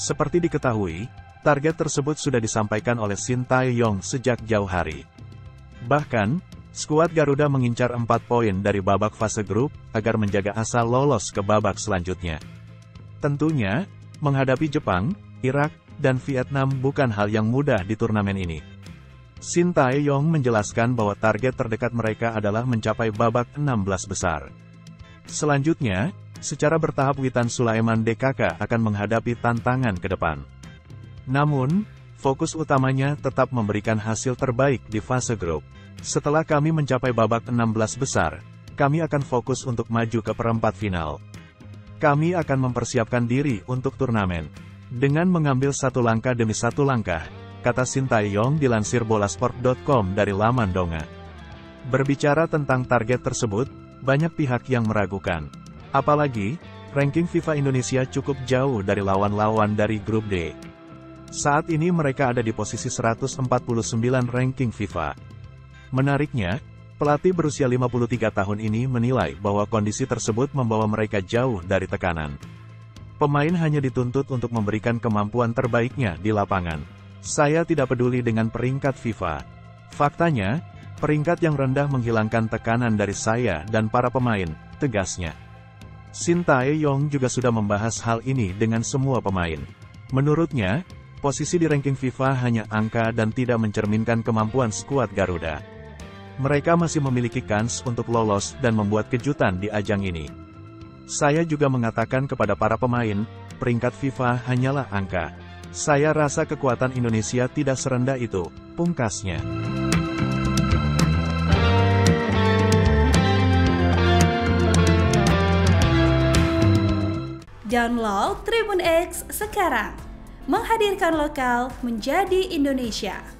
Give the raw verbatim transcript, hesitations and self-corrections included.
Seperti diketahui, target tersebut sudah disampaikan oleh Shin Tae-yong sejak jauh hari. Bahkan, skuad Garuda mengincar empat poin dari babak fase grup, agar menjaga asa lolos ke babak selanjutnya. Tentunya, menghadapi Jepang, Irak, dan Vietnam bukan hal yang mudah di turnamen ini. Shin Tae-yong menjelaskan bahwa target terdekat mereka adalah mencapai babak enam belas besar. Selanjutnya, secara bertahap Witan Sulaiman D K K akan menghadapi tantangan ke depan. Namun, fokus utamanya tetap memberikan hasil terbaik di fase grup. Setelah kami mencapai babak enam belas besar, kami akan fokus untuk maju ke perempat final. Kami akan mempersiapkan diri untuk turnamen dengan mengambil satu langkah demi satu langkah, kata Shin Tae-yong dilansir bolasport dot com dari laman Donga. Berbicara tentang target tersebut, banyak pihak yang meragukan. Apalagi, ranking FIFA Indonesia cukup jauh dari lawan-lawan dari grup D. Saat ini mereka ada di posisi seratus empat puluh sembilan ranking FIFA. Menariknya, pelatih berusia lima puluh tiga tahun ini menilai bahwa kondisi tersebut membawa mereka jauh dari tekanan. Pemain hanya dituntut untuk memberikan kemampuan terbaiknya di lapangan. Saya tidak peduli dengan peringkat FIFA. Faktanya, peringkat yang rendah menghilangkan tekanan dari saya dan para pemain, tegasnya. Shin Tae-yong juga sudah membahas hal ini dengan semua pemain. Menurutnya, posisi di ranking FIFA hanya angka dan tidak mencerminkan kemampuan skuad Garuda. Mereka masih memiliki kans untuk lolos dan membuat kejutan di ajang ini. Saya juga mengatakan kepada para pemain, peringkat FIFA hanyalah angka. Saya rasa kekuatan Indonesia tidak serendah itu, pungkasnya. Download Tribun X sekarang, menghadirkan lokal menjadi Indonesia.